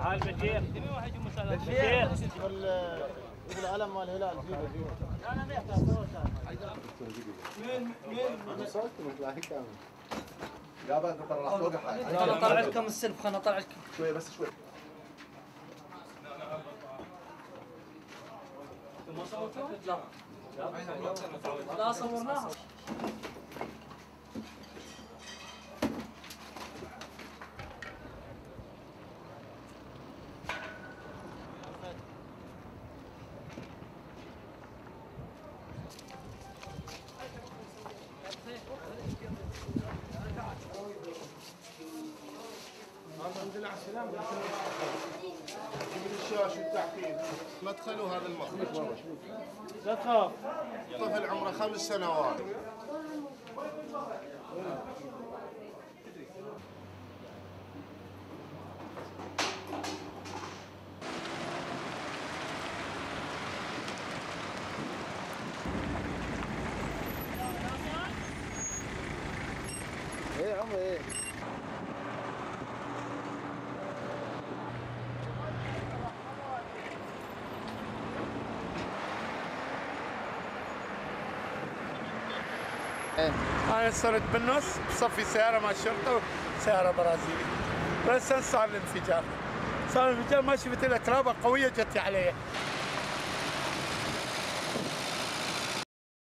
تعال بشير. بشير يقول العلم مال الهلال انا ما يحتاج انا صوت مطلع هيك كامل يابا انت ترى راح توقع حالك. انا طلع لكم السلف، خلنا اطلع لكم شوي بس شوي. ما صورتوا؟ لا صورناها. جيب الشاش والتحكيم مدخله هذا المخرج. لا تخاف. طفل عمره 5 سنوات. ايه عمري ايه أنا صرت بالنص بصفي سيارة مع الشرطة وسيارة برازيلية، بس صار الانفجار. ما شفت إلا ترابة قوية جت علي.